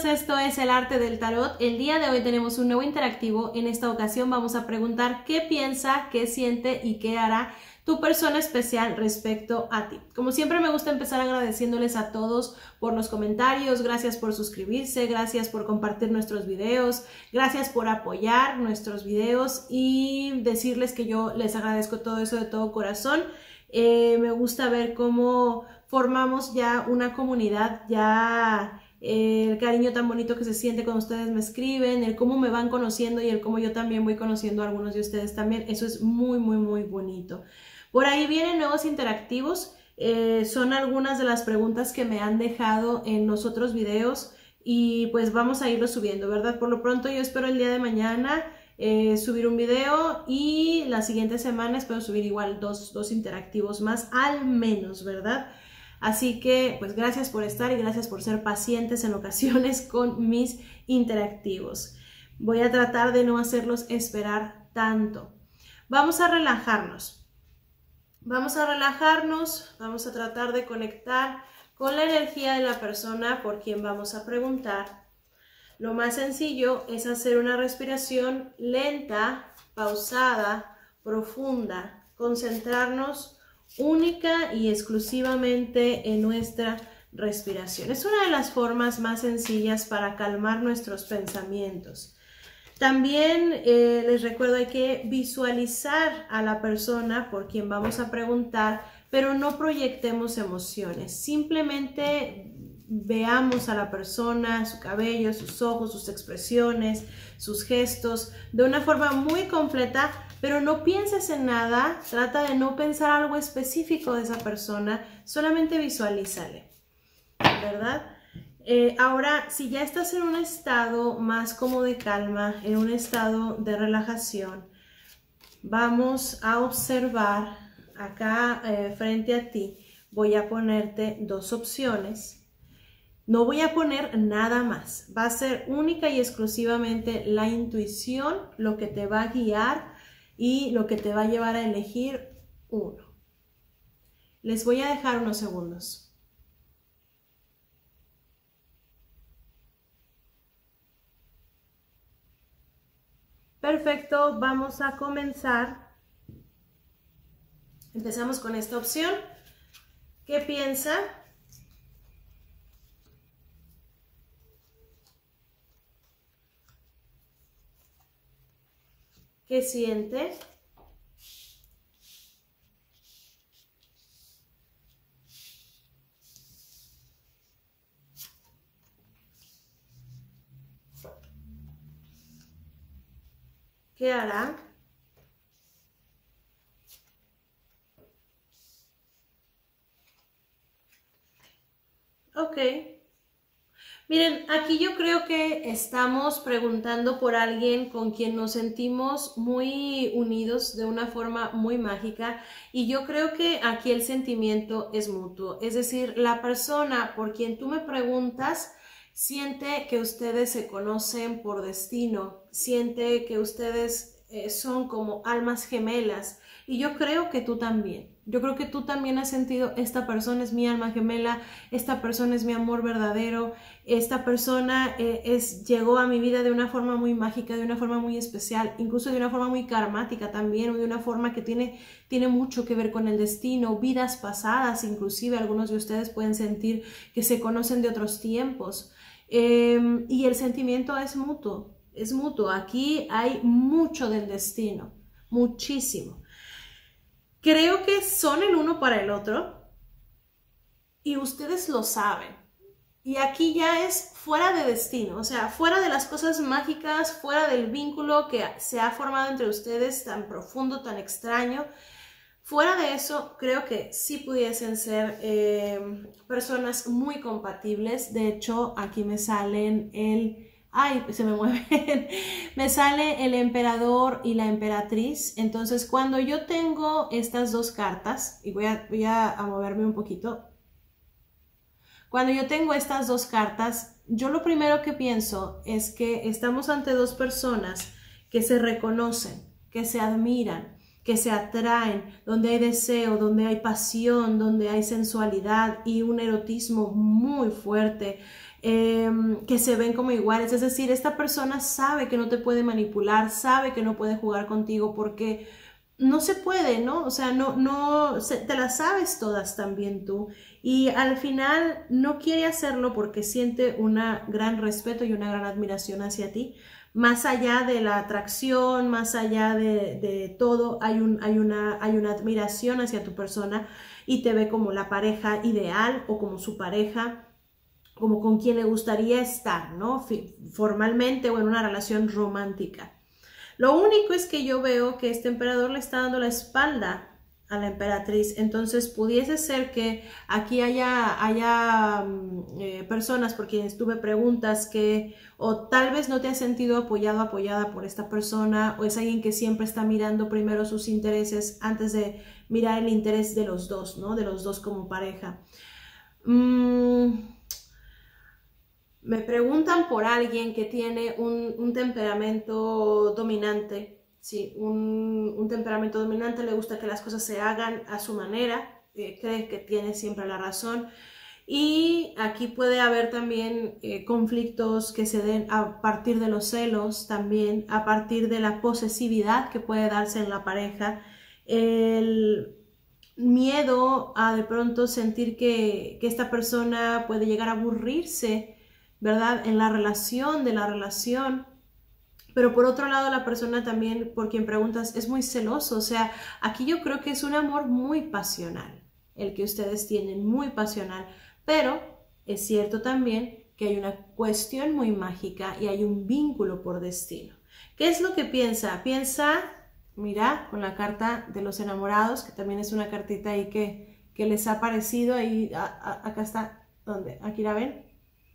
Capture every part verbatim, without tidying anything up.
amigos, esto es El Arte del Tarot. El día de hoy tenemos un nuevo interactivo. En esta ocasión vamos a preguntar qué piensa, qué siente y qué hará tu persona especial respecto a ti. Como siempre me gusta empezar agradeciéndoles a todos por los comentarios, gracias por suscribirse, gracias por compartir nuestros videos, gracias por apoyar nuestros videos y decirles que yo les agradezco todo eso de todo corazón. Eh, me gusta ver cómo formamos ya una comunidad, ya eh, el cariño tan bonito que se siente cuando ustedes me escriben, el cómo me van conociendo y el cómo yo también voy conociendo a algunos de ustedes también. Eso es muy, muy, muy bonito. Por ahí vienen nuevos interactivos, eh, son algunas de las preguntas que me han dejado en los otros videos y pues vamos a irlo subiendo, ¿verdad? Por lo pronto yo espero el día de mañana eh, subir un video y la siguiente semana espero subir igual dos, dos interactivos más, al menos, ¿verdad? Así que pues gracias por estar y gracias por ser pacientes en ocasiones con mis interactivos. Voy a tratar de no hacerlos esperar tanto. Vamos a relajarnos. Vamos a relajarnos, vamos a tratar de conectar con la energía de la persona por quien vamos a preguntar. Lo más sencillo es hacer una respiración lenta, pausada, profunda, concentrarnos única y exclusivamente en nuestra respiración. Es una de las formas más sencillas para calmar nuestros pensamientos. También eh, les recuerdo, hay que visualizar a la persona por quien vamos a preguntar, pero no proyectemos emociones. Simplemente veamos a la persona, su cabello, sus ojos, sus expresiones, sus gestos, de una forma muy completa, pero no pienses en nada, trata de no pensar algo específico de esa persona, solamente visualízale, ¿verdad? Eh, ahora, si ya estás en un estado más como de calma, en un estado de relajación, vamos a observar acá eh, frente a ti. Voy a ponerte dos opciones. No voy a poner nada más. Va a ser única y exclusivamente la intuición lo que te va a guiar y lo que te va a llevar a elegir uno. Les voy a dejar unos segundos. Perfecto, vamos a comenzar. Empezamos con esta opción. ¿Qué piensa? ¿Qué siente? ¿Qué hará? Ok. Miren, aquí yo creo que estamos preguntando por alguien con quien nos sentimos muy unidos de una forma muy mágica y yo creo que aquí el sentimiento es mutuo. Es decir, la persona por quien tú me preguntas siente que ustedes se conocen por destino, siente que ustedes eh, son como almas gemelas y yo creo que tú también. Yo creo que tú también has sentido, esta persona es mi alma gemela, esta persona es mi amor verdadero, esta persona eh, es, llegó a mi vida de una forma muy mágica, de una forma muy especial, incluso de una forma muy karmática también, o de una forma que tiene, tiene mucho que ver con el destino, vidas pasadas, inclusive algunos de ustedes pueden sentir que se conocen de otros tiempos. Eh, y el sentimiento es mutuo, es mutuo. Aquí hay mucho del destino, muchísimo. Creo que son el uno para el otro y ustedes lo saben. Y aquí ya es fuera de destino, o sea, fuera de las cosas mágicas, fuera del vínculo que se ha formado entre ustedes tan profundo, tan extraño. Fuera de eso, creo que sí pudiesen ser eh, personas muy compatibles. De hecho, aquí me salen el... ¡Ay! Se me mueven. Me sale el emperador y la emperatriz. Entonces, cuando yo tengo estas dos cartas, y voy a, voy a, a moverme un poquito. Cuando yo tengo estas dos cartas, yo lo primero que pienso es que estamos ante dos personas que se reconocen, que se admiran, que se atraen, donde hay deseo, donde hay pasión, donde hay sensualidad y un erotismo muy fuerte. eh, que se ven como iguales. Es decir, esta persona sabe que no te puede manipular, sabe que no puede jugar contigo porque no se puede, ¿no? O sea, no, no, se, te las sabes todas también tú. Y al final no quiere hacerlo porque siente un gran respeto y una gran admiración hacia ti. Más allá de la atracción, más allá de, de todo, hay, un, hay, una, hay una admiración hacia tu persona y te ve como la pareja ideal o como su pareja, como con quien le gustaría estar, ¿no? Formalmente o en una relación romántica. Lo único es que yo veo que este emperador le está dando la espalda a la emperatriz, entonces pudiese ser que aquí haya, haya eh, personas por quienes tuve preguntas que o tal vez no te has sentido apoyado, apoyada por esta persona, o es alguien que siempre está mirando primero sus intereses antes de mirar el interés de los dos, ¿no? De los dos como pareja. Mm. Me preguntan por alguien que tiene un, un temperamento dominante, sí, un, un temperamento dominante, le gusta que las cosas se hagan a su manera, eh, cree que tiene siempre la razón. Y aquí puede haber también eh, conflictos que se den a partir de los celos, también a partir de la posesividad que puede darse en la pareja, el miedo a de pronto sentir que, que esta persona puede llegar a aburrirse, ¿verdad? En la relación, de la relación. Pero por otro lado, la persona también, por quien preguntas, es muy celoso. O sea, aquí yo creo que es un amor muy pasional, el que ustedes tienen, muy pasional. Pero es cierto también que hay una cuestión muy mágica y hay un vínculo por destino. ¿Qué es lo que piensa? Piensa, mira, con la carta de los enamorados, que también es una cartita ahí que, que les ha parecido. Ahí, a, a, acá está, ¿dónde? Aquí la ven.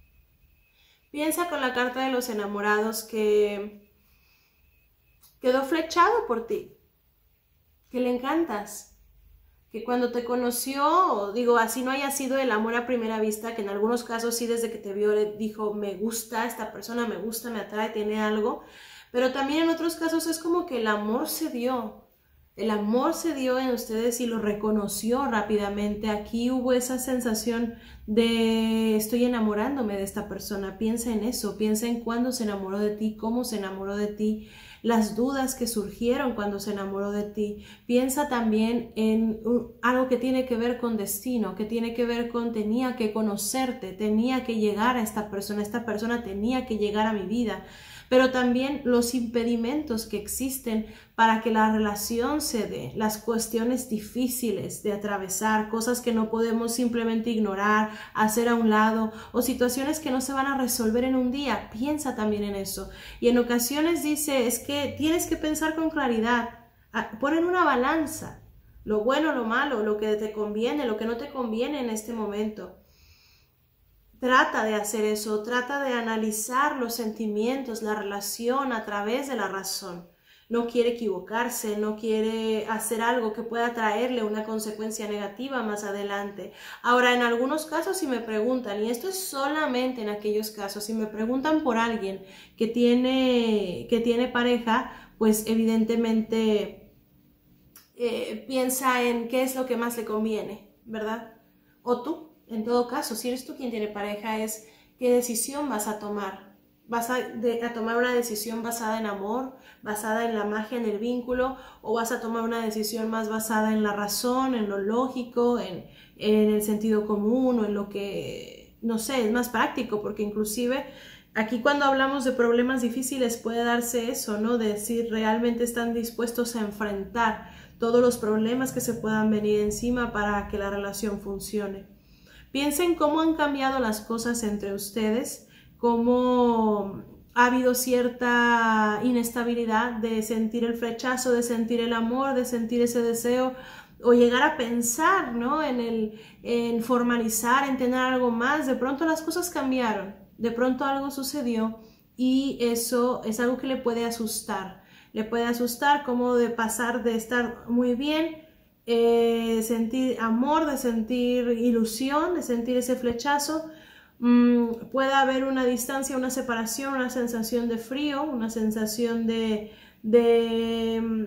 Piensa con la carta de los enamorados que quedó flechado por ti, que le encantas, que cuando te conoció, digo, así no haya sido el amor a primera vista, que en algunos casos sí desde que te vio le dijo, me gusta esta persona, me gusta, me atrae, tiene algo, pero también en otros casos es como que el amor se dio. El amor se dio en ustedes y lo reconoció rápidamente. Aquí hubo esa sensación de estoy enamorándome de esta persona. Piensa en eso, piensa en cuándo se enamoró de ti, cómo se enamoró de ti, las dudas que surgieron cuando se enamoró de ti. Piensa también en uh, algo que tiene que ver con destino, que tiene que ver con tenía que conocerte, tenía que llegar a esta persona, esta persona tenía que llegar a mi vida. Pero también los impedimentos que existen para que la relación se dé, las cuestiones difíciles de atravesar, cosas que no podemos simplemente ignorar, hacer a un lado, o situaciones que no se van a resolver en un día. Piensa también en eso. Y en ocasiones dice, es que tienes que pensar con claridad, pon en una balanza lo bueno, lo malo, lo que te conviene, lo que no te conviene en este momento. Trata de hacer eso, trata de analizar los sentimientos, la relación a través de la razón. No quiere equivocarse, no quiere hacer algo que pueda traerle una consecuencia negativa más adelante. Ahora, en algunos casos si me preguntan, y esto es solamente en aquellos casos, si me preguntan por alguien que tiene, que tiene pareja, pues evidentemente eh, piensa en qué es lo que más le conviene, ¿verdad? O tú. En todo caso, si eres tú quien tiene pareja, es qué decisión vas a tomar. ¿Vas a, de, a tomar una decisión basada en amor, basada en la magia, en el vínculo, o vas a tomar una decisión más basada en la razón, en lo lógico, en, en el sentido común o en lo que, no sé, es más práctico? Porque inclusive aquí cuando hablamos de problemas difíciles puede darse eso, ¿no? De decir, realmente están dispuestos a enfrentar todos los problemas que se puedan venir encima para que la relación funcione. Piensen cómo han cambiado las cosas entre ustedes, cómo ha habido cierta inestabilidad de sentir el flechazo, de sentir el amor, de sentir ese deseo, o llegar a pensar, ¿no? en, el, en formalizar, en tener algo más. De pronto las cosas cambiaron, de pronto algo sucedió y eso es algo que le puede asustar. Le puede asustar como de pasar de estar muy bien, Eh, sentir amor, de sentir ilusión, de sentir ese flechazo. Mm, puede haber una distancia, una separación, una sensación de frío, una sensación de, de,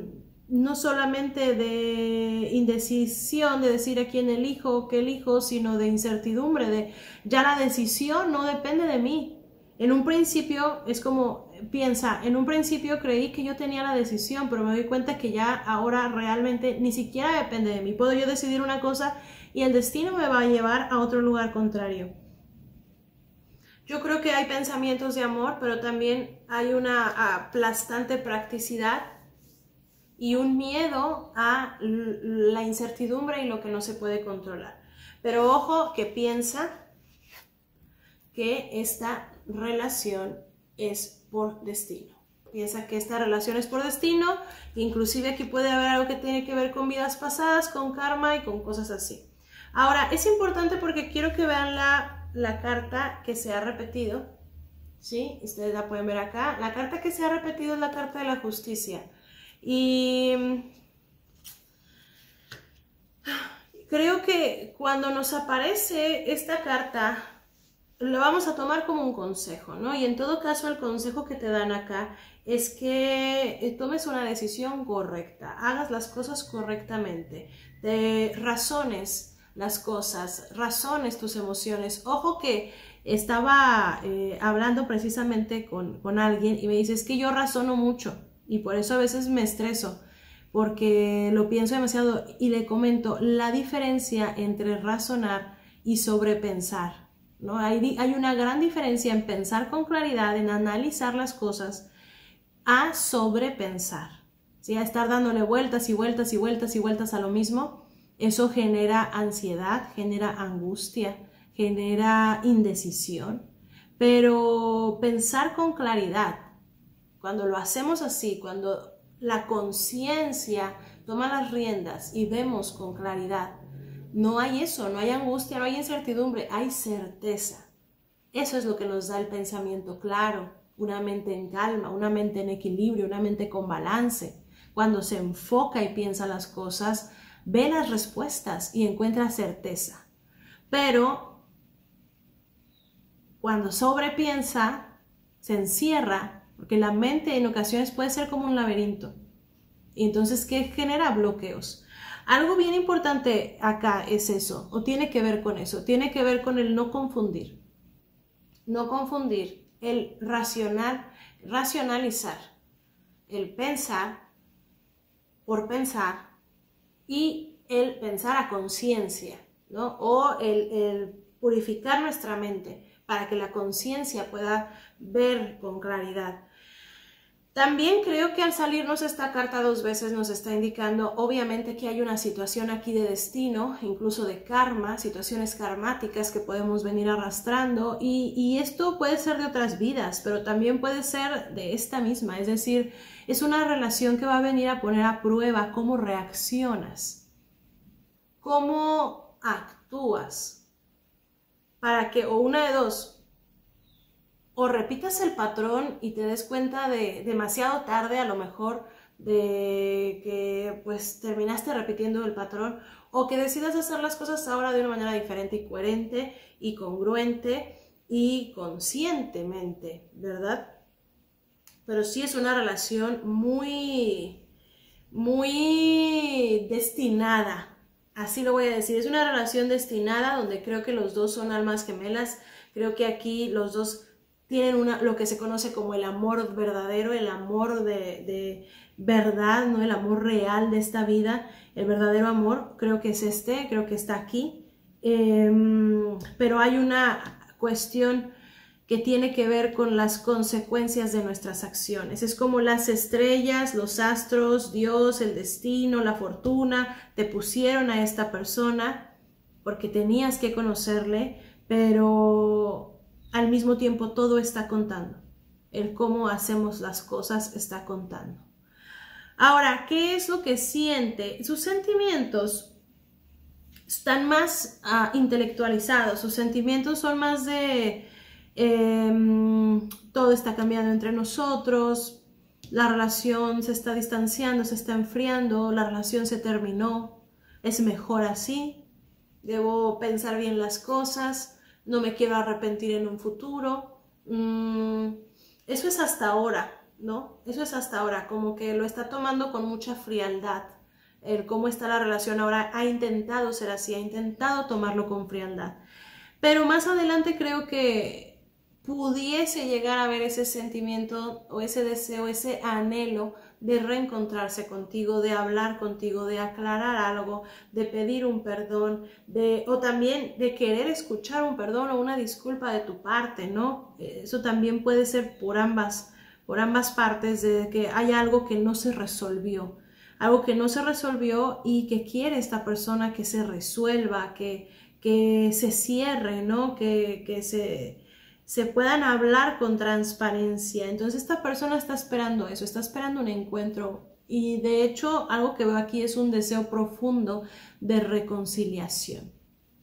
no solamente de indecisión, de decir a quién elijo o qué elijo, sino de incertidumbre, de ya la decisión no depende de mí. En un principio es como, piensa, en un principio creí que yo tenía la decisión, pero me doy cuenta que ya ahora realmente ni siquiera depende de mí. Puedo yo decidir una cosa y el destino me va a llevar a otro lugar contrario. Yo creo que hay pensamientos de amor, pero también hay una aplastante practicidad y un miedo a la incertidumbre y lo que no se puede controlar. Pero ojo que piensa que esta relación es por destino. Piensa que esta relación es por destino, inclusive aquí puede haber algo que tiene que ver con vidas pasadas, con karma y con cosas así. Ahora, es importante porque quiero que vean la, la carta que se ha repetido, ¿sí? Ustedes la pueden ver acá. La carta que se ha repetido es la carta de la justicia. Y creo que cuando nos aparece esta carta, lo vamos a tomar como un consejo, ¿no? Y en todo caso el consejo que te dan acá es que tomes una decisión correcta, hagas las cosas correctamente, te razones las cosas, razones tus emociones. Ojo que estaba eh, hablando precisamente con, con alguien y me dice, es que yo razono mucho y por eso a veces me estreso, porque lo pienso demasiado, y le comento la diferencia entre razonar y sobrepensar. ¿No? Hay, hay una gran diferencia en pensar con claridad, en analizar las cosas, a sobrepensar, ¿sí? A estar dándole vueltas y vueltas y vueltas y vueltas a lo mismo. Eso genera ansiedad, genera angustia, genera indecisión. Pero pensar con claridad, cuando lo hacemos así, cuando la conciencia toma las riendas y vemos con claridad, no hay eso, no hay angustia, no hay incertidumbre, hay certeza. Eso es lo que nos da el pensamiento claro, una mente en calma, una mente en equilibrio, una mente con balance. Cuando se enfoca y piensa las cosas, ve las respuestas y encuentra certeza. Pero cuando sobrepiensa, se encierra, porque la mente en ocasiones puede ser como un laberinto. Y entonces, ¿qué genera? Bloqueos. Algo bien importante acá es eso, o tiene que ver con eso, tiene que ver con el no confundir. No confundir el racional, racionalizar, el pensar por pensar y el pensar a conciencia, ¿no? O el, el purificar nuestra mente para que la conciencia pueda ver con claridad. También creo que al salirnos esta carta dos veces nos está indicando obviamente que hay una situación aquí de destino, incluso de karma, situaciones karmáticas que podemos venir arrastrando, y, y esto puede ser de otras vidas, pero también puede ser de esta misma, es decir, es una relación que va a venir a poner a prueba cómo reaccionas, cómo actúas, para que, o una de dos, o repitas el patrón y te des cuenta de demasiado tarde, a lo mejor, de que pues terminaste repitiendo el patrón, o que decidas hacer las cosas ahora de una manera diferente y coherente y congruente y conscientemente, ¿verdad? Pero sí es una relación muy, muy destinada, así lo voy a decir, es una relación destinada donde creo que los dos son almas gemelas, creo que aquí los dos tienen una, lo que se conoce como el amor verdadero, el amor de, de verdad, ¿no? El amor real de esta vida, el verdadero amor, creo que es este, creo que está aquí. Eh, pero hay una cuestión que tiene que ver con las consecuencias de nuestras acciones. Es como las estrellas, los astros, Dios, el destino, la fortuna, te pusieron a esta persona porque tenías que conocerle, pero al mismo tiempo todo está contando. El cómo hacemos las cosas está contando. Ahora, ¿qué es lo que siente? Sus sentimientos están más uh, intelectualizados, sus sentimientos son más de eh, todo está cambiando entre nosotros, la relación se está distanciando, se está enfriando, la relación se terminó, es mejor así, debo pensar bien las cosas, no me quiero arrepentir en un futuro. Mm, eso es hasta ahora, ¿no? Eso es hasta ahora, como que lo está tomando con mucha frialdad. El cómo está la relación ahora ha intentado ser así, ha intentado tomarlo con frialdad. Pero más adelante creo que pudiese llegar a ver ese sentimiento o ese deseo, ese anhelo de reencontrarse contigo, de hablar contigo, de aclarar algo, de pedir un perdón, de, o también de querer escuchar un perdón o una disculpa de tu parte, ¿no? Eso también puede ser por ambas, por ambas partes, de que hay algo que no se resolvió, algo que no se resolvió y que quiere esta persona que se resuelva, que, que se cierre, ¿no? Que, que se... se puedan hablar con transparencia. Entonces esta persona está esperando eso, está esperando un encuentro y de hecho algo que veo aquí es un deseo profundo de reconciliación.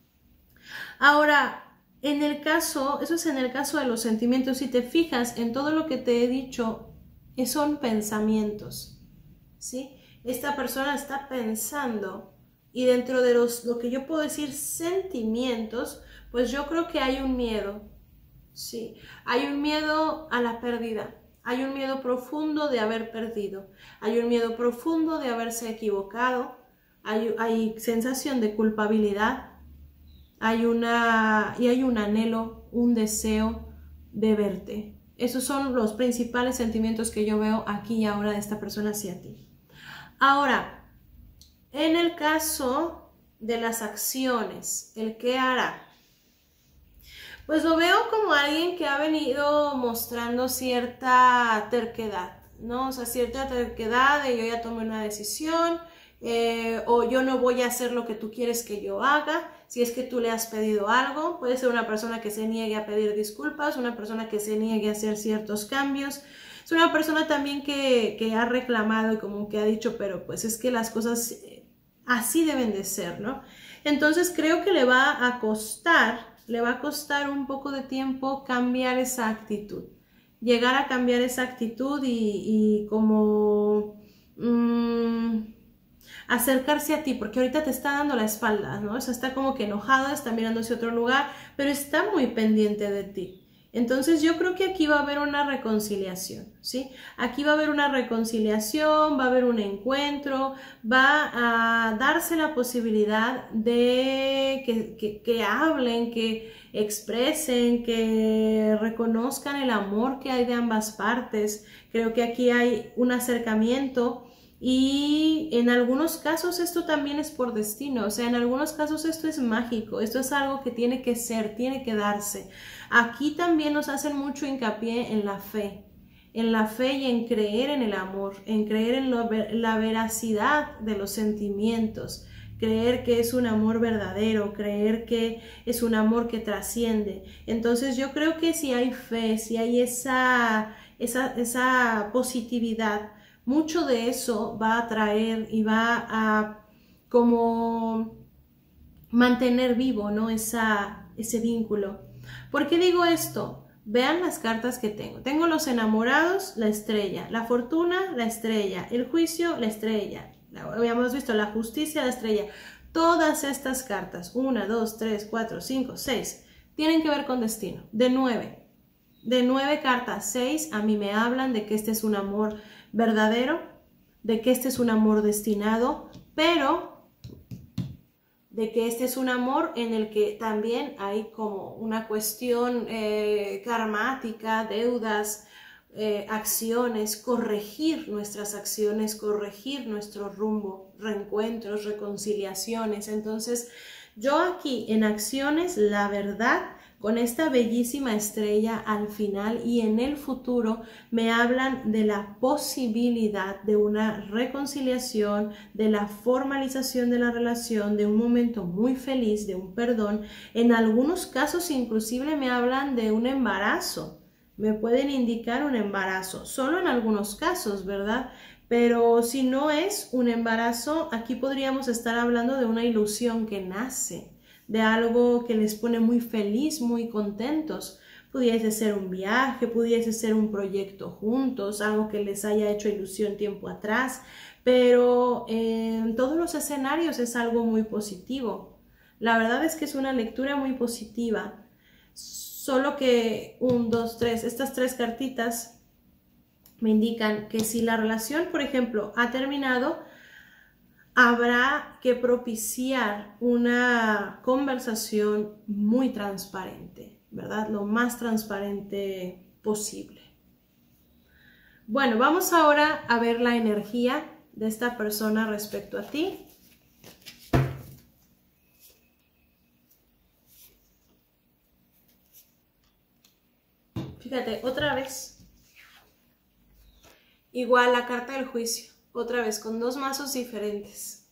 Ahora, en el caso, eso es en el caso de los sentimientos, si te fijas en todo lo que te he dicho, son pensamientos, ¿sí? Esta persona está pensando y dentro de los, lo que yo puedo decir sentimientos, pues yo creo que hay un miedo. Sí, hay un miedo a la pérdida, hay un miedo profundo de haber perdido, hay un miedo profundo de haberse equivocado, hay, hay sensación de culpabilidad, hay una, y hay un anhelo, un deseo de verte. Esos son los principales sentimientos que yo veo aquí y ahora de esta persona hacia ti. Ahora, en el caso de las acciones, el qué hará. Pues lo veo como alguien que ha venido mostrando cierta terquedad, ¿no? O sea, cierta terquedad de yo ya tomé una decisión, eh, o yo no voy a hacer lo que tú quieres que yo haga. Si es que tú le has pedido algo, puede ser una persona que se niegue a pedir disculpas, una persona que se niegue a hacer ciertos cambios. Es una persona también que, que ha reclamado y como que ha dicho, pero pues es que las cosas así deben de ser, ¿no? Entonces creo que le va a costar... le va a costar un poco de tiempo cambiar esa actitud, llegar a cambiar esa actitud y, y como mmm, acercarse a ti, porque ahorita te está dando la espalda, ¿no? O sea, está como que enojada, está mirando hacia otro lugar, pero está muy pendiente de ti. Entonces yo creo que aquí va a haber una reconciliación, ¿sí? Aquí va a haber una reconciliación, va a haber un encuentro, va a darse la posibilidad de que, que, que hablen, que expresen, que reconozcan el amor que hay de ambas partes. Creo que aquí hay un acercamiento y en algunos casos esto también es por destino, o sea, en algunos casos esto es mágico, esto es algo que tiene que ser, tiene que darse. Aquí también nos hacen mucho hincapié en la fe, en la fe y en creer en el amor, en creer en lo, la veracidad de los sentimientos, creer que es un amor verdadero, creer que es un amor que trasciende. Entonces yo creo que si hay fe, si hay esa, esa, esa positividad, mucho de eso va a traer y va a como mantener vivo, ¿no? Esa, ese vínculo. ¿Por qué digo esto? Vean las cartas que tengo. Tengo los enamorados, la estrella, la fortuna, la estrella, el juicio, la estrella. Habíamos visto la justicia, la estrella. Todas estas cartas, una, dos, tres, cuatro, cinco, seis, tienen que ver con destino. De nueve. De nueve cartas, seis a mí me hablan de que este es un amor verdadero, de que este es un amor destinado, pero de que este es un amor en el que también hay como una cuestión eh, karmática, deudas, eh, acciones, corregir nuestras acciones, corregir nuestro rumbo, reencuentros, reconciliaciones. Entonces, yo aquí en acciones, la verdad, con esta bellísima estrella al final y en el futuro me hablan de la posibilidad de una reconciliación, de la formalización de la relación, de un momento muy feliz, de un perdón. En algunos casos inclusive me hablan de un embarazo, me pueden indicar un embarazo, solo en algunos casos, ¿verdad? Pero si no es un embarazo, aquí podríamos estar hablando de una ilusión que nace, de algo que les pone muy feliz, muy contentos. Pudiese ser un viaje, pudiese ser un proyecto juntos, algo que les haya hecho ilusión tiempo atrás, pero en todos los escenarios es algo muy positivo. La verdad es que es una lectura muy positiva, solo que un, dos, tres, estas tres cartitas me indican que si la relación, por ejemplo, ha terminado, habrá que propiciar una conversación muy transparente, ¿verdad? Lo más transparente posible. Bueno, vamos ahora a ver la energía de esta persona respecto a ti. Fíjate, otra vez. Igual la carta del juicio. Otra vez, con dos mazos diferentes.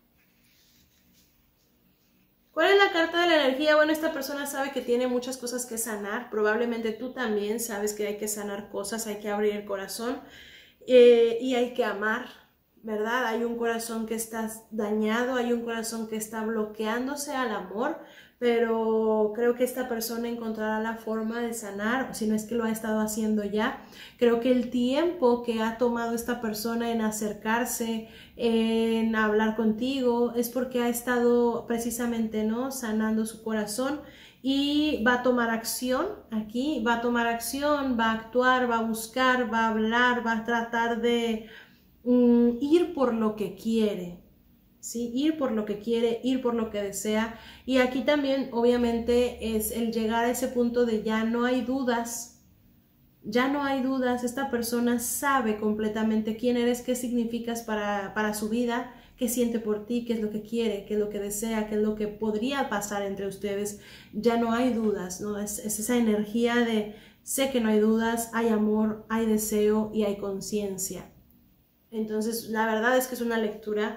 ¿Cuál es la carta de la energía? Bueno, esta persona sabe que tiene muchas cosas que sanar. Probablemente tú también sabes que hay que sanar cosas, hay que abrir el corazón eh, y hay que amar, ¿verdad? Hay un corazón que está dañado, hay un corazón que está bloqueándose al amor, pero creo que esta persona encontrará la forma de sanar, si no es que lo ha estado haciendo ya. Creo que el tiempo que ha tomado esta persona en acercarse, en hablar contigo, es porque ha estado precisamente, ¿no?, sanando su corazón, y va a tomar acción aquí, va a tomar acción, va a actuar, va a buscar, va a hablar, va a tratar de mm, ir por lo que quiere. ¿Sí? Ir por lo que quiere, ir por lo que desea. Y aquí también obviamente es el llegar a ese punto de ya no hay dudas, ya no hay dudas, esta persona sabe completamente quién eres, qué significas para, para su vida, qué siente por ti, qué es lo que quiere, qué es lo que desea, qué es lo que podría pasar entre ustedes. Ya no hay dudas, ¿no? Es, es esa energía de sé que no hay dudas, hay amor, hay deseo y hay conciencia. Entonces la verdad es que es una lectura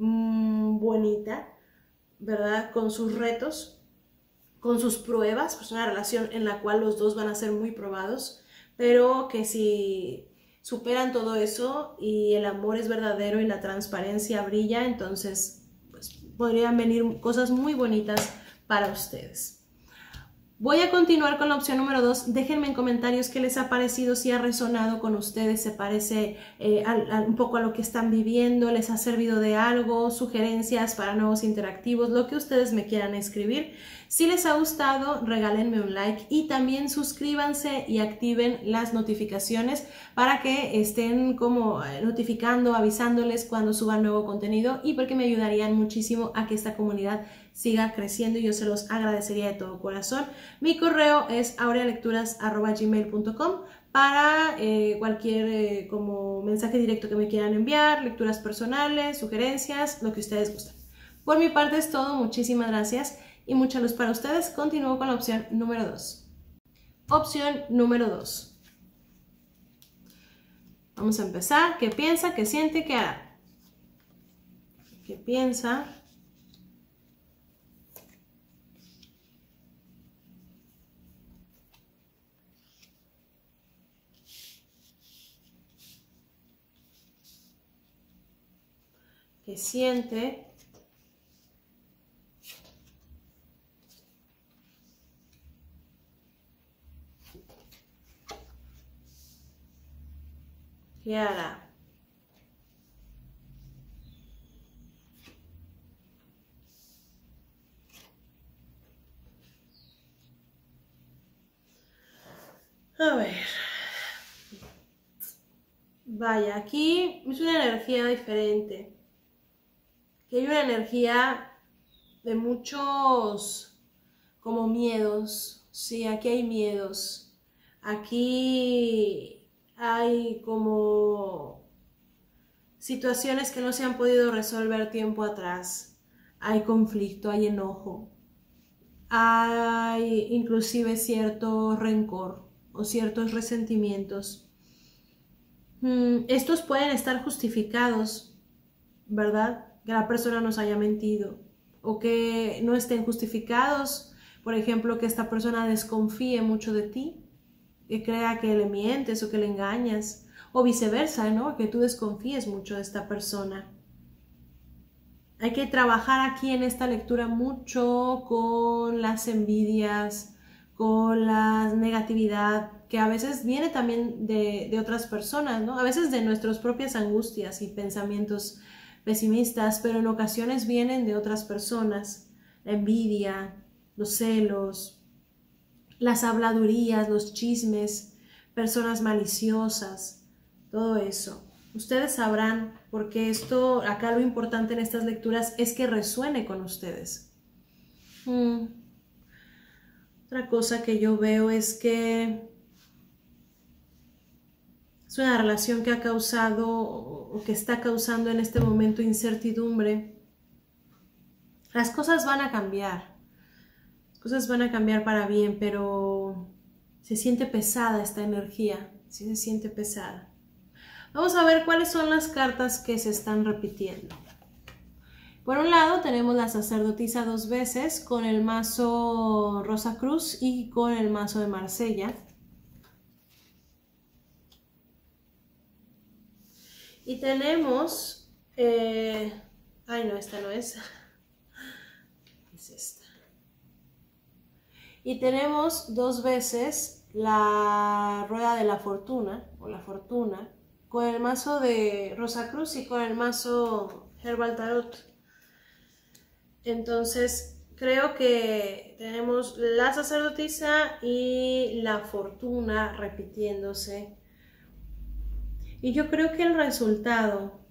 bonita, ¿verdad? Con sus retos, con sus pruebas, pues una relación en la cual los dos van a ser muy probados, pero que si superan todo eso y el amor es verdadero y la transparencia brilla, entonces pues, podrían venir cosas muy bonitas para ustedes. Voy a continuar con la opción número dos. Déjenme en comentarios qué les ha parecido, si ha resonado con ustedes, se parece eh, a, a, un poco a lo que están viviendo, les ha servido de algo, sugerencias para nuevos interactivos, lo que ustedes me quieran escribir. Si les ha gustado, regálenme un like y también suscríbanse y activen las notificaciones para que estén como notificando, avisándoles cuando suban nuevo contenido, y porque me ayudarían muchísimo a que esta comunidad siga creciendo y yo se los agradecería de todo corazón. Mi correo es aurealecturas arroba gmail punto com para eh, cualquier eh, como mensaje directo que me quieran enviar, lecturas personales, sugerencias, lo que ustedes gusten. Por mi parte es todo, muchísimas gracias y mucha luz para ustedes. Continúo con la opción número dos. Opción número dos. Vamos a empezar. ¿Qué piensa? ¿Qué siente? ¿Qué hará? ¿Qué piensa? ¿Qué siente? ¿Qué hará? A ver. Vaya, aquí es una energía diferente. Que hay una energía de muchos como miedos. Sí, aquí hay miedos. Aquí hay como situaciones que no se han podido resolver tiempo atrás. Hay conflicto, hay enojo. Hay inclusive cierto rencor o ciertos resentimientos. Hmm, estos pueden estar justificados, ¿verdad? Que la persona nos haya mentido, o que no estén justificados, por ejemplo, que esta persona desconfíe mucho de ti, que crea que le mientes o que le engañas, o viceversa, ¿no? Que tú desconfíes mucho de esta persona. Hay que trabajar aquí en esta lectura mucho con las envidias, con la negatividad, que a veces viene también de, de otras personas, ¿no? A veces de nuestras propias angustias y pensamientos pesimistas, pero en ocasiones vienen de otras personas. La envidia, los celos, las habladurías, los chismes, personas maliciosas, todo eso. Ustedes sabrán, porque esto, acá lo importante en estas lecturas es que resuene con ustedes. Hmm. Otra cosa que yo veo es que es una relación que ha causado o que está causando en este momento incertidumbre. Las cosas van a cambiar, las cosas van a cambiar para bien, pero se siente pesada esta energía, sí se siente pesada. Vamos a ver cuáles son las cartas que se están repitiendo. Por un lado tenemos la sacerdotisa dos veces con el mazo Rosa Cruz y con el mazo de Marsella. Y tenemos... Eh, ay no, esta no es. Es esta. Y tenemos dos veces la rueda de la fortuna, o la fortuna, con el mazo de Rosa Cruz y con el mazo Herbal Tarot. Entonces creo que tenemos la sacerdotisa y la fortuna repitiéndose. Y yo creo que el resultado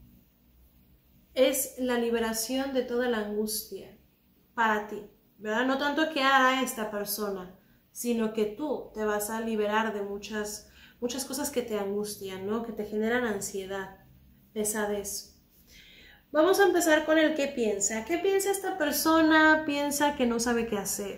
es la liberación de toda la angustia para ti, ¿verdad? No tanto que haga esta persona, sino que tú te vas a liberar de muchas, muchas cosas que te angustian, ¿no? Que te generan ansiedad, pesadez. Vamos a empezar con el qué piensa. ¿Qué piensa esta persona? Piensa que no sabe qué hacer.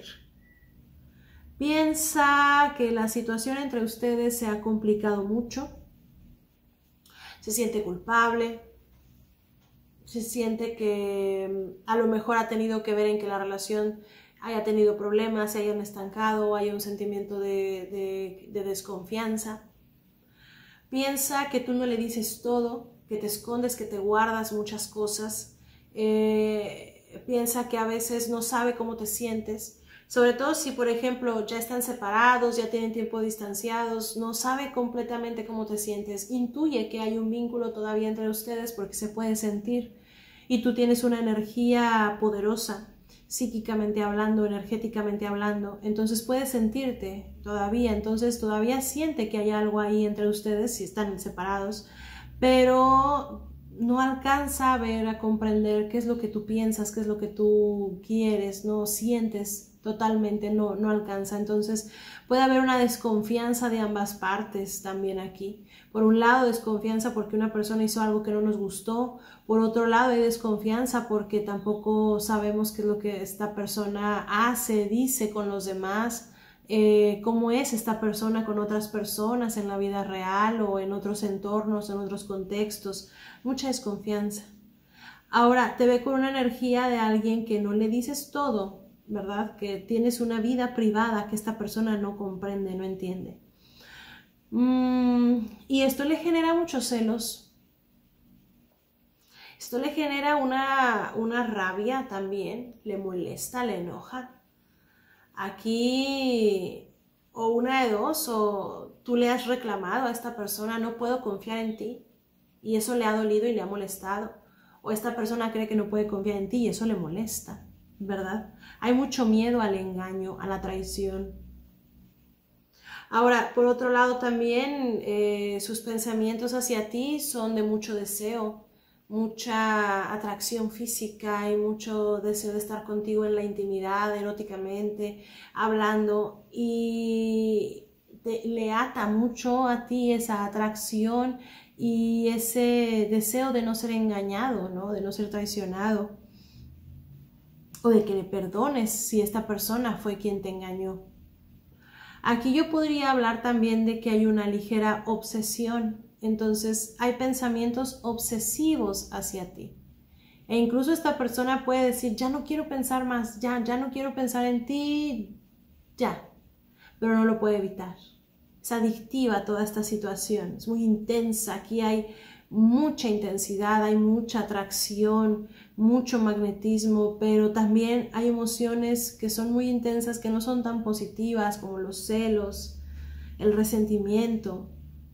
Piensa que la situación entre ustedes se ha complicado mucho. Se siente culpable. Se siente que a lo mejor ha tenido que ver en que la relación haya tenido problemas, se hayan estancado, haya un sentimiento de, de, de desconfianza. Piensa que tú no le dices todo, que te escondes, que te guardas muchas cosas. Eh, piensa que a veces no sabe cómo te sientes, sobre todo si por ejemplo ya están separados, ya tienen tiempo distanciados, no sabe completamente cómo te sientes, intuye que hay un vínculo todavía entre ustedes porque se puede sentir y tú tienes una energía poderosa, psíquicamente hablando, energéticamente hablando, entonces puedes sentirte todavía, entonces todavía siente que hay algo ahí entre ustedes si están separados, pero no alcanza a ver, a comprender qué es lo que tú piensas, qué es lo que tú quieres, no sientes totalmente, no, no alcanza. Entonces puede haber una desconfianza de ambas partes también aquí. Por un lado, desconfianza porque una persona hizo algo que no nos gustó. Por otro lado, hay desconfianza porque tampoco sabemos qué es lo que esta persona hace, dice con los demás. Eh, cómo es esta persona con otras personas en la vida real o en otros entornos, en otros contextos. Mucha desconfianza. Ahora, te ve con una energía de alguien que no le dices todo, ¿verdad? Que tienes una vida privada que esta persona no comprende, no entiende. Mm, y esto le genera muchos celos. Esto le genera una, una rabia también, le molesta, le enoja. Aquí, o una de dos, o tú le has reclamado a esta persona, no puedo confiar en ti, y eso le ha dolido y le ha molestado. O esta persona cree que no puede confiar en ti y eso le molesta, ¿verdad? Hay mucho miedo al engaño, a la traición. Ahora, por otro lado también, eh, sus pensamientos hacia ti son de mucho deseo, mucha atracción física y mucho deseo de estar contigo en la intimidad, eróticamente, hablando, y te, le ata mucho a ti esa atracción y ese deseo de no ser engañado, ¿no? De no ser traicionado, o de que le perdones si esta persona fue quien te engañó. Aquí yo podría hablar también de que hay una ligera obsesión. Entonces hay pensamientos obsesivos hacia ti. E incluso esta persona puede decir, ya no quiero pensar más, ya, ya no quiero pensar en ti, ya. Pero no lo puede evitar. Es adictiva toda esta situación, es muy intensa. Aquí hay mucha intensidad, hay mucha atracción, mucho magnetismo, pero también hay emociones que son muy intensas, que no son tan positivas, como los celos, el resentimiento.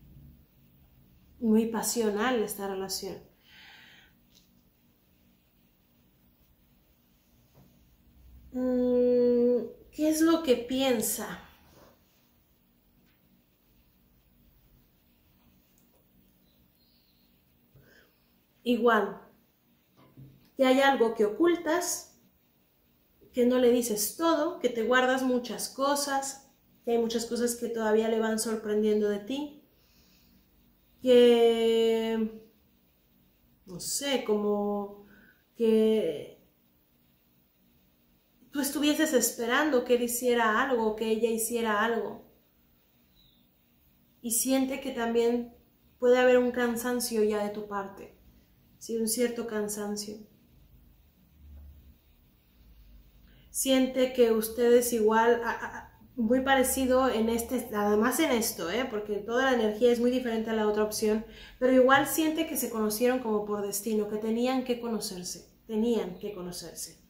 Muy pasional esta relación. ¿Qué es lo que piensa? igual, que hay algo que ocultas, que no le dices todo, que te guardas muchas cosas, que hay muchas cosas que todavía le van sorprendiendo de ti, que, no sé, como que tú estuvieses esperando que él hiciera algo, que ella hiciera algo, y siente que también puede haber un cansancio ya de tu parte, sí, un cierto cansancio. Siente que ustedes igual, a, a, muy parecido en este, además en esto, ¿eh? Porque toda la energía es muy diferente a la otra opción, pero igual siente que se conocieron como por destino, que tenían que conocerse, tenían que conocerse.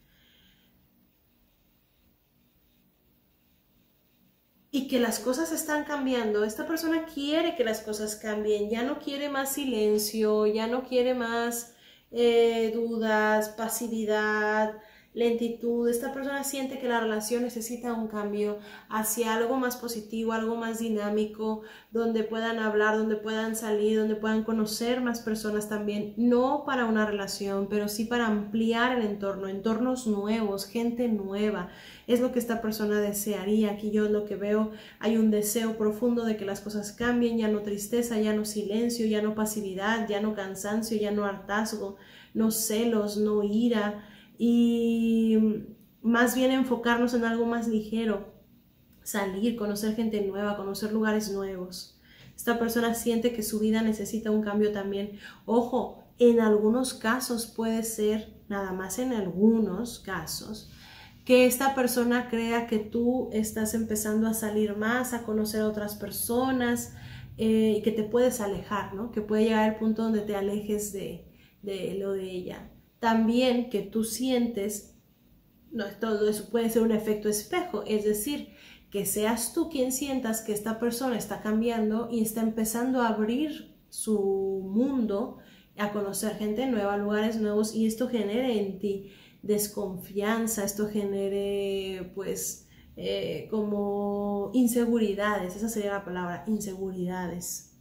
Y que las cosas están cambiando. Esta persona quiere que las cosas cambien, ya no quiere más silencio, ya no quiere más eh, dudas, pasividad, lentitud. Esta persona siente que la relación necesita un cambio hacia algo más positivo, algo más dinámico, donde puedan hablar, donde puedan salir, donde puedan conocer más personas también, no para una relación, pero sí para ampliar el entorno, entornos nuevos, gente nueva. Es lo que esta persona desearía. Aquí yo lo que veo, hay un deseo profundo de que las cosas cambien, ya no tristeza, ya no silencio, ya no pasividad, ya no cansancio, ya no hartazgo, no celos, no ira, y más bien enfocarnos en algo más ligero, salir, conocer gente nueva, conocer lugares nuevos. Esta persona siente que su vida necesita un cambio también. Ojo, en algunos casos puede ser, nada más en algunos casos, que esta persona crea que tú estás empezando a salir más, a conocer a otras personas, eh, y que te puedes alejar, ¿no? Que puede llegar al punto donde te alejes de, de lo de ella. También que tú sientes, no, todo eso puede ser un efecto espejo, es decir, que seas tú quien sientas que esta persona está cambiando y está empezando a abrir su mundo, a conocer gente nueva, lugares nuevos, y esto genere en ti desconfianza, esto genere pues eh, como inseguridades, esa sería la palabra, inseguridades.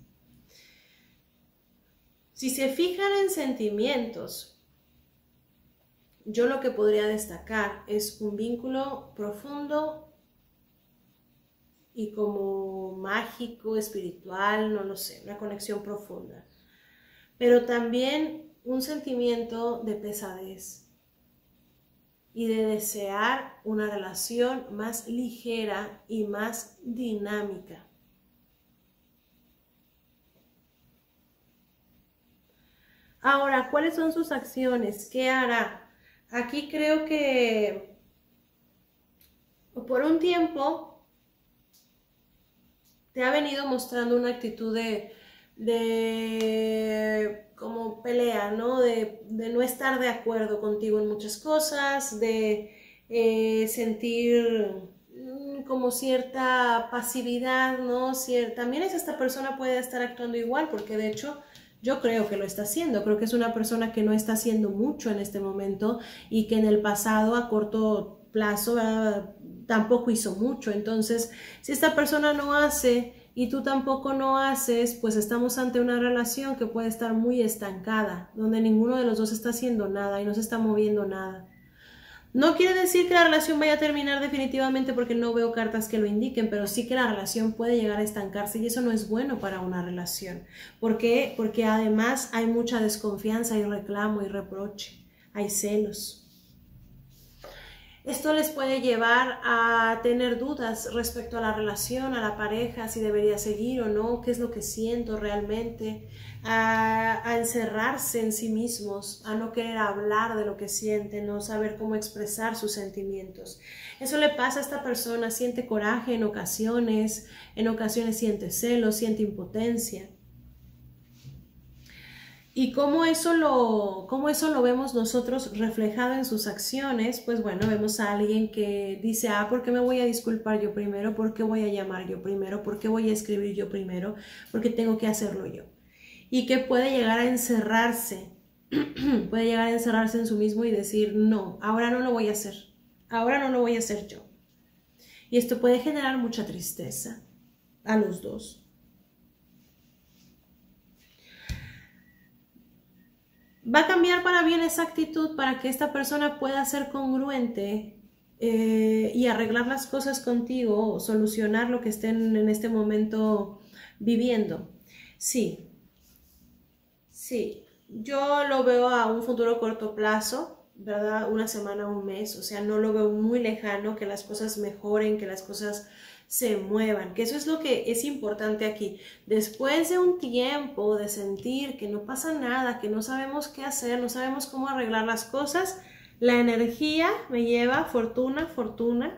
Si se fijan en sentimientos, yo lo que podría destacar es un vínculo profundo y como mágico, espiritual, no lo sé, una conexión profunda. Pero también un sentimiento de pesadez y de desear una relación más ligera y más dinámica. Ahora, ¿cuáles son sus acciones? ¿Qué hará? Aquí creo que por un tiempo te ha venido mostrando una actitud de, de como pelea, ¿no? De, de no estar de acuerdo contigo en muchas cosas, de eh, sentir como cierta pasividad, ¿no? Cier- también es esta persona puede estar actuando igual, porque de hecho yo creo que lo está haciendo, creo que es una persona que no está haciendo mucho en este momento y que en el pasado a corto plazo eh, tampoco hizo mucho. Entonces, si esta persona no hace y tú tampoco no haces, pues estamos ante una relación que puede estar muy estancada, donde ninguno de los dos está haciendo nada y no se está moviendo nada. No quiere decir que la relación vaya a terminar definitivamente porque no veo cartas que lo indiquen, pero sí que la relación puede llegar a estancarse y eso no es bueno para una relación. ¿Por qué? Porque además hay mucha desconfianza, hay reclamo, hay reproche, hay celos. Esto les puede llevar a tener dudas respecto a la relación, a la pareja, si debería seguir o no, qué es lo que siento realmente, a, a encerrarse en sí mismos, a no querer hablar de lo que sienten, no saber cómo expresar sus sentimientos. Eso le pasa a esta persona, siente coraje en ocasiones, en ocasiones siente celos, siente impotencia. Y cómo eso, lo, cómo eso lo vemos nosotros reflejado en sus acciones, pues bueno, vemos a alguien que dice, ah, ¿por qué me voy a disculpar yo primero? ¿Por qué voy a llamar yo primero? ¿Por qué voy a escribir yo primero? Porque tengo que hacerlo yo. Y que puede llegar a encerrarse, puede llegar a encerrarse en su mismo y decir, no, ahora no lo voy a hacer, ahora no lo voy a hacer yo. Y esto puede generar mucha tristeza a los dos. Va a cambiar para bien esa actitud para que esta persona pueda ser congruente eh, y arreglar las cosas contigo o solucionar lo que estén en este momento viviendo. Sí, sí, yo lo veo a un futuro corto plazo, ¿verdad? Una semana, un mes, o sea, no lo veo muy lejano, que las cosas mejoren, que las cosas se muevan, que eso es lo que es importante aquí. Después de un tiempo de sentir que no pasa nada, que no sabemos qué hacer, no sabemos cómo arreglar las cosas, la energía me lleva, fortuna, fortuna,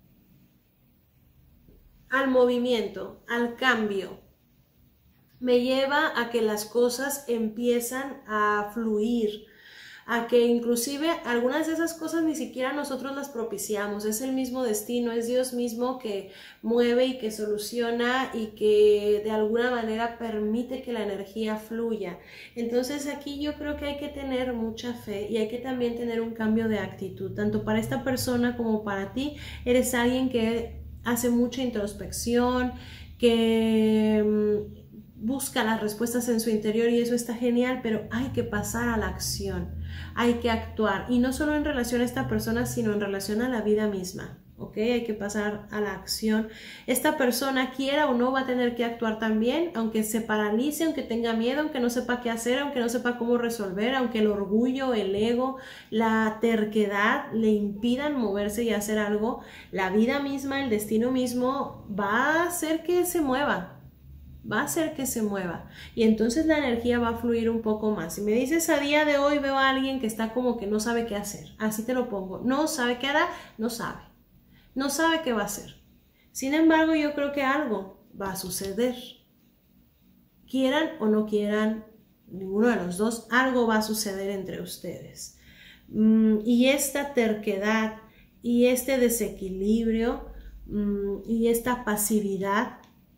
al movimiento, al cambio. Me lleva a que las cosas empiezan a fluir, a que inclusive algunas de esas cosas ni siquiera nosotros las propiciamos, es el mismo destino, es Dios mismo que mueve y que soluciona y que de alguna manera permite que la energía fluya. Entonces aquí yo creo que hay que tener mucha fe y hay que también tener un cambio de actitud, tanto para esta persona como para ti. Eres alguien que hace mucha introspección, que busca las respuestas en su interior y eso está genial, pero hay que pasar a la acción, hay que actuar y no solo en relación a esta persona, sino en relación a la vida misma, ¿ok? Hay que pasar a la acción. Esta persona, quiera o no, va a tener que actuar también, aunque se paralice, aunque tenga miedo, aunque no sepa qué hacer, aunque no sepa cómo resolver, aunque el orgullo, el ego, la terquedad le impidan moverse y hacer algo, la vida misma, el destino mismo va a hacer que se mueva. Va a hacer que se mueva y entonces la energía va a fluir un poco más. Si me dices a día de hoy veo a alguien que está como que no sabe qué hacer, así te lo pongo, no sabe qué hará, no sabe, no sabe qué va a hacer. Sin embargo, yo creo que algo va a suceder. Quieran o no quieran, ninguno de los dos, algo va a suceder entre ustedes. Y esta terquedad y este desequilibrio y esta pasividad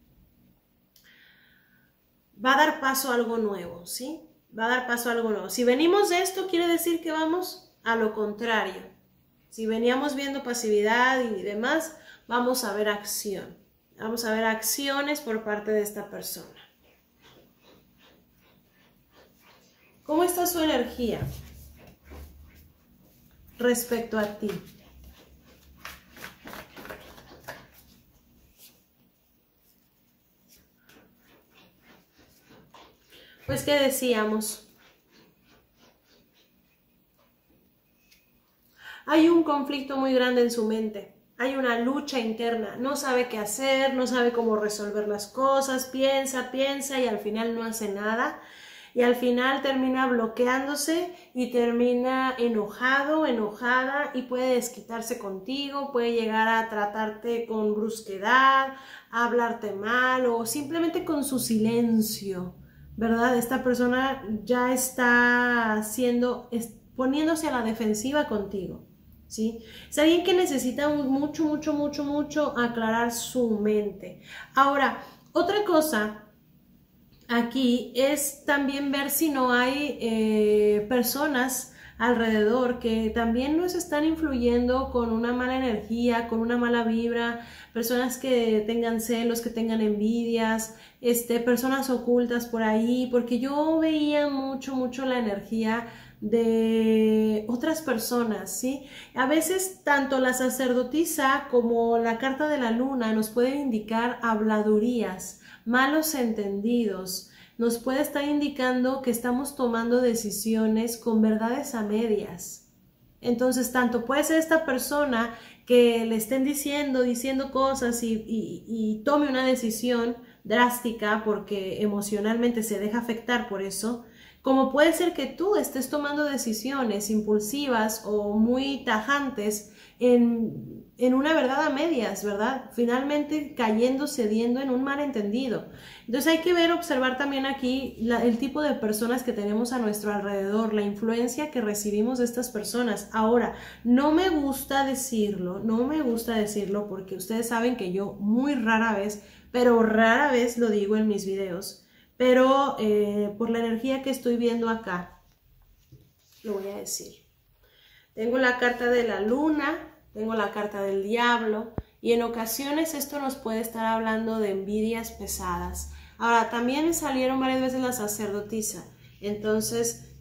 va a dar paso a algo nuevo, ¿sí? Va a dar paso a algo nuevo. Si venimos de esto, quiere decir que vamos a lo contrario. Si veníamos viendo pasividad y demás, vamos a ver acción. Vamos a ver acciones por parte de esta persona. ¿Cómo está su energía respecto a ti? Pues, ¿qué decíamos? Hay un conflicto muy grande en su mente, hay una lucha interna, no sabe qué hacer, no sabe cómo resolver las cosas, piensa, piensa y al final no hace nada. Y al final termina bloqueándose y termina enojado, enojada y puede desquitarse contigo, puede llegar a tratarte con brusquedad, a hablarte mal o simplemente con su silencio, ¿verdad? Esta persona ya está haciendo, poniéndose a la defensiva contigo, ¿sí? Es alguien que necesita mucho, mucho, mucho, mucho aclarar su mente. Ahora, otra cosa aquí es también ver si no hay eh, personas alrededor que también nos están influyendo con una mala energía, con una mala vibra, personas que tengan celos, que tengan envidias, este, personas ocultas por ahí, porque yo veía mucho, mucho la energía de otras personas, ¿sí? A veces tanto la sacerdotisa como la carta de la luna nos pueden indicar habladurías, malos entendidos, nos puede estar indicando que estamos tomando decisiones con verdades a medias. Entonces, tanto puede ser esta persona que le estén diciendo, diciendo cosas y, y, y tome una decisión drástica porque emocionalmente se deja afectar por eso, como puede ser que tú estés tomando decisiones impulsivas o muy tajantes en, en una verdad a medias, ¿verdad? Finalmente cayendo, cediendo en un malentendido. Entonces hay que ver, observar también aquí la, el tipo de personas que tenemos a nuestro alrededor, la influencia que recibimos de estas personas. Ahora, no me gusta decirlo, no me gusta decirlo porque ustedes saben que yo muy rara vez, pero rara vez lo digo en mis videos, pero eh, por la energía que estoy viendo acá, lo voy a decir. Tengo la carta de la luna, tengo la carta del diablo y en ocasiones esto nos puede estar hablando de envidias pesadas. Ahora, también me salieron varias veces la sacerdotisa, entonces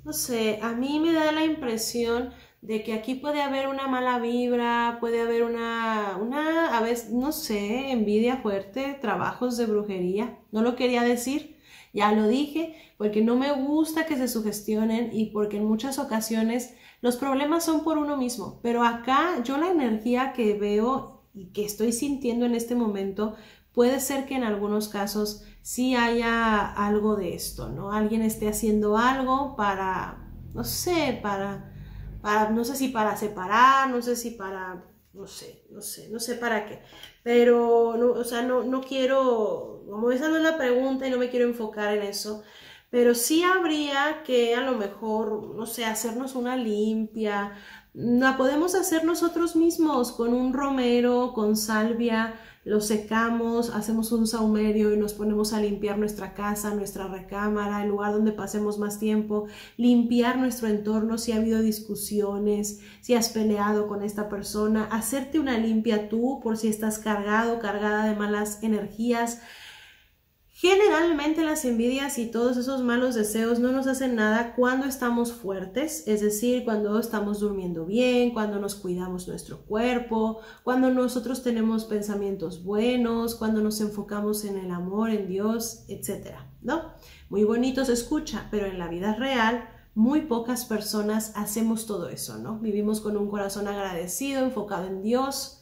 no sé, a mí me da la impresión de que aquí puede haber una mala vibra, puede haber una, una, a veces, no sé, envidia fuerte, trabajos de brujería. No lo quería decir, ya lo dije, porque no me gusta que se sugestionen y porque en muchas ocasiones los problemas son por uno mismo. Pero acá yo la energía que veo y que estoy sintiendo en este momento, puede ser que en algunos casos sí haya algo de esto, ¿no? Alguien esté haciendo algo para, no sé, para... Para, no sé si para separar, no sé si para, no sé, no sé, no sé para qué, pero, no, o sea, no, no quiero, como esa no es la pregunta y no me quiero enfocar en eso, pero sí habría que a lo mejor, no sé, hacernos una limpia, la podemos hacer nosotros mismos con un romero, con salvia, lo secamos, hacemos un saumerio y nos ponemos a limpiar nuestra casa, nuestra recámara, el lugar donde pasemos más tiempo, limpiar nuestro entorno si ha habido discusiones, si has peleado con esta persona, hacerte una limpia tú por si estás cargado, cargada de malas energías. Generalmente las envidias y todos esos malos deseos no nos hacen nada cuando estamos fuertes, es decir, cuando estamos durmiendo bien, cuando nos cuidamos nuestro cuerpo, cuando nosotros tenemos pensamientos buenos, cuando nos enfocamos en el amor, en Dios, etcétera, ¿no? Muy bonito se escucha, pero en la vida real muy pocas personas hacemos todo eso, ¿no? Vivimos con un corazón agradecido, enfocado en Dios,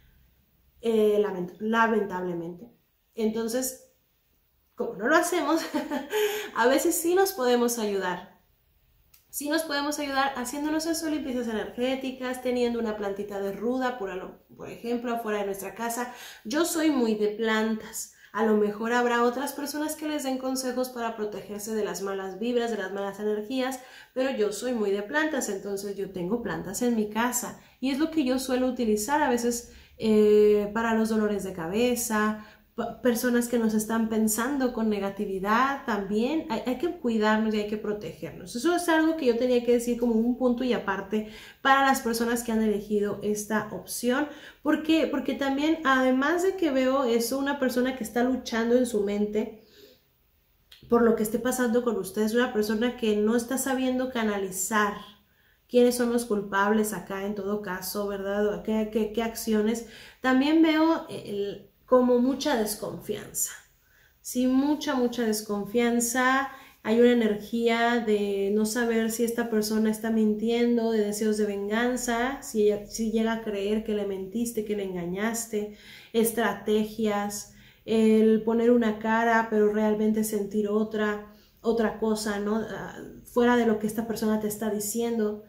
eh, lament lamentablemente. Entonces, como no lo hacemos, a veces sí nos podemos ayudar. Sí nos podemos ayudar haciéndonos eso, limpiezas energéticas, teniendo una plantita de ruda, por, por ejemplo, afuera de nuestra casa. Yo soy muy de plantas. A lo mejor habrá otras personas que les den consejos para protegerse de las malas vibras, de las malas energías, pero yo soy muy de plantas, entonces yo tengo plantas en mi casa. Y es lo que yo suelo utilizar a veces eh, para los dolores de cabeza, personas que nos están pensando con negatividad también, hay, hay que cuidarnos y hay que protegernos. Eso es algo que yo tenía que decir como un punto y aparte para las personas que han elegido esta opción. ¿Por qué? Porque también, además de que veo eso, una persona que está luchando en su mente por lo que esté pasando con ustedes, una persona que no está sabiendo canalizar quiénes son los culpables acá en todo caso, ¿verdad? ¿Qué, qué, qué acciones? También veo el como mucha desconfianza, sí, mucha, mucha desconfianza, hay una energía de no saber si esta persona está mintiendo, de deseos de venganza, si, si llega a creer que le mentiste, que le engañaste, estrategias, el poner una cara pero realmente sentir otra, otra cosa, ¿no? Fuera de lo que esta persona te está diciendo.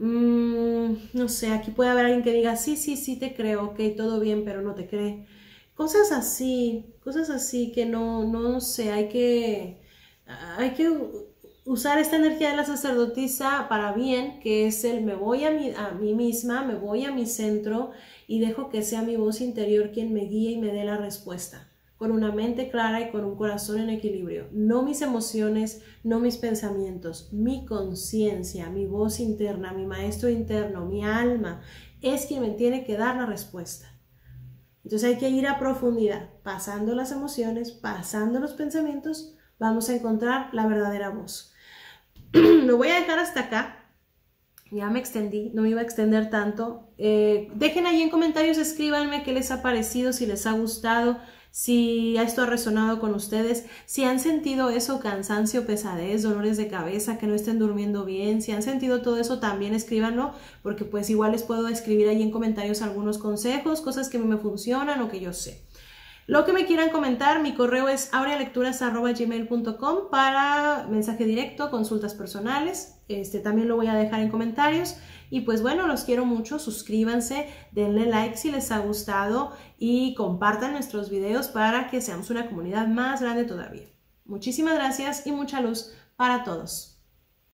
Mm, no sé, aquí puede haber alguien que diga, sí, sí, sí te creo, ok, todo bien, pero no te cree. Cosas así, cosas así que no, no sé, hay que, hay que usar esta energía de la sacerdotisa para bien, que es el me voy a mí, a mí misma, me voy a mi centro y dejo que sea mi voz interior quien me guíe y me dé la respuesta, con una mente clara y con un corazón en equilibrio. No mis emociones, no mis pensamientos, mi conciencia, mi voz interna, mi maestro interno, mi alma, es quien me tiene que dar la respuesta. Entonces hay que ir a profundidad, pasando las emociones, pasando los pensamientos, vamos a encontrar la verdadera voz. Lo voy a dejar hasta acá, ya me extendí, no me iba a extender tanto. Eh, dejen ahí en comentarios, escríbanme qué les ha parecido, si les ha gustado, si esto ha resonado con ustedes, si han sentido eso, cansancio, pesadez, dolores de cabeza, que no estén durmiendo bien, si han sentido todo eso también escríbanlo, porque pues igual les puedo escribir ahí en comentarios algunos consejos, cosas que me funcionan o que yo sé. Lo que me quieran comentar, mi correo es aurealecturas arroba gmail punto com para mensaje directo, consultas personales, este también lo voy a dejar en comentarios. Y pues bueno, los quiero mucho, suscríbanse, denle like si les ha gustado y compartan nuestros videos para que seamos una comunidad más grande todavía. Muchísimas gracias y mucha luz para todos.